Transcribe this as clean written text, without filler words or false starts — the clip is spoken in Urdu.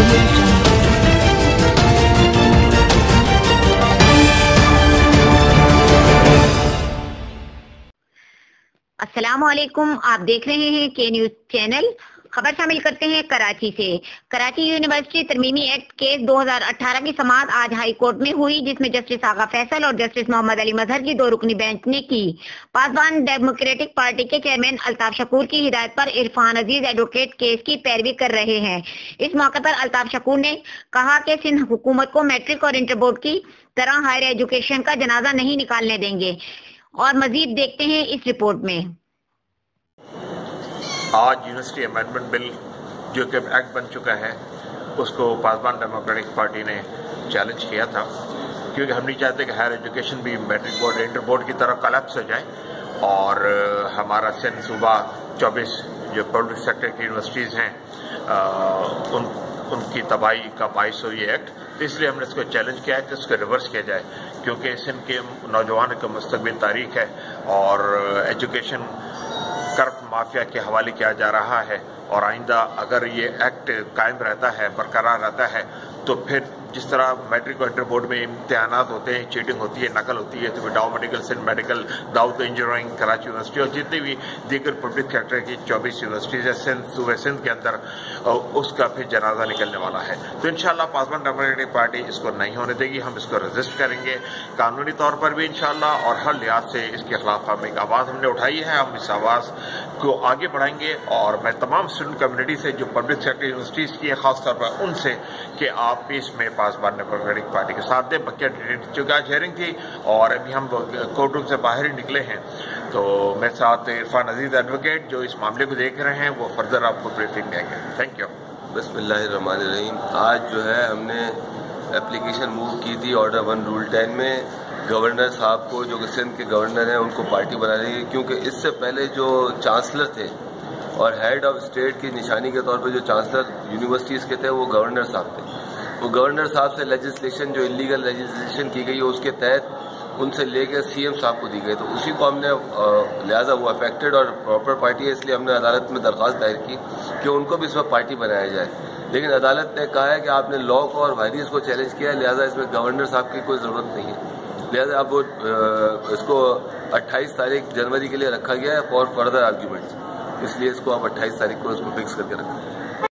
السلام علیکم، آپ دیکھ رہے ہیں کے نیوز چینل۔ خبر شامل کرتے ہیں کراچی سے۔ کراچی یونیورسٹی ترمیمی ایکٹ کیس 2018 کی سماعت آج ہائی کورٹ میں ہوئی، جس میں جسٹس آغا فیصل اور جسٹس محمد علی مظہر کی 2 رکنی بینچ نے کی۔ پاسبان ڈیموکریٹک پارٹی کے چیئرمین الطاف شکور کی ہدایت پر عرفان عزیز ایڈوکیٹ کیس کی پیروی کر رہے ہیں۔ اس موقع پر الطاف شکور نے کہا کہ سندھ حکومت کو میٹرک اور انٹر بورڈ کی طرح ہائر ایجوکیشن کا جنازہ نہیں نکالنے دیں گے، اور مزید دیکھتے ہیں اس رپورٹ میں۔ آج یونیورسٹی امینڈمنٹ بل جو کہ ایکٹ بن چکا ہے، اس کو پاسبان ڈیموکریٹک پارٹی نے چیلنج کیا تھا، کیونکہ ہم نہیں چاہتے کہ ہائر ایجوکیشن بھی میٹرک بورڈ انٹر بورڈ کی طرح کلیپس ہو جائے، اور ہمارا سندھ صوبہ 24 جو پبلک سیکٹر کی یونیورسٹیز ہیں ان کی تباہی کا باعث ہو یہ ایکٹ۔ تو اس لیے ہم نے اس کو چیلنج کیا ہے کہ اس کو ریورس کیا جائے، کیونکہ سندھ کے نوجوانوں کا مستقبل تاریخ ہے، اور ایجوکیشن کرپٹ مافیا کے حوالے کیا جا رہا ہے، اور آئندہ اگر یہ ایکٹ قائم رہتا ہے، برقرار رہتا ہے، تو پھر جس طرح میٹرک اور انٹر بورڈ میں امتحانات ہوتے ہیں، چیٹنگ ہوتی ہے، نقل ہوتی ہے، تو Dow medical, Sindh medical, Dawood engineering, Karachi university اور جتنی بھی دیگر پبلک سیکٹر کی 24 یونیورسٹیز ہیں صوبہ سندھ کے اندر، اس کا پھر جنازہ نکلنے والا ہے۔ تو انشاءاللہ پاسبان ڈیموکریٹک پارٹی اس کو نہیں ہونے دے گی، ہم اس کو ریزسٹ کریں گے قانونی طور پر بھی انشاءاللہ، اور ہر لحاظ سے اس کے خلاف ہم ایک آواز ہم نے اٹھائی ہے، ہم اس آواز کو آگے بڑھائیں گے، اور میں تمام اسٹوڈنٹ کمیونٹی سے جو پبلک سیکٹر یونیورسٹیز کی ہے، خاص طور پر ان سے کہ آپ اس میں پاسبان ڈیموکریٹک پارٹی کے ساتھ دیں۔ بقیہ چونکہ آج ہیئرنگ تھی اور ابھی ہم کورٹ روم سے باہر ہی نکلے ہیں، تو میرے ساتھ عرفان عزیز ایڈوکیٹ جو اس معاملے کو دیکھ رہے ہیں، وہ فردر آپ کو بریفنگ دیں گے۔ Thank you. بسم اللہ الرحمن الرحیم۔ آج جو ہے ہم نے اپلیکیشن موو کی تھی آرڈر 1 رول 10 میں گورنر صاحب کو، جو کہ سندھ کے گورنر ہیں، ان کو پارٹی بنا رہی ہے، کیونکہ اس سے پہلے جو چانسلر تھے اور ہیڈ آف اسٹیٹ کی نشانی کے طور پہ جو چانسلر یونیورسٹیز کے تھے وہ گورنر صاحب تھے۔ وہ گورنر صاحب سے لیجسلیشن جو انلیگل لیجسلیشن کی گئی ہے، اس کے تحت ان سے لے کے سی ایم صاحب کو دی گئی، تو اسی کو ہم نے لہٰذا وہ افیکٹڈ اور پراپر پارٹی ہے، اس لیے ہم نے عدالت میں درخواست دائر کی کہ ان کو بھی اس میں پارٹی بنایا جائے، لیکن عدالت نے کہا ہے کہ آپ نے لا کو اور وائریز کو چیلنج کیا ہے، لہٰذا اس میں گورنر صاحب کی کوئی ضرورت نہیں ہے، لہٰذا اب وہ اس کو 28 تاریخ جنوری کے لیے رکھا گیا ہے فار فردر آرگیومنٹس، اس لیے اس کو اب 28 تاریخ کو اس کو فکس کر کے رکھا ہے۔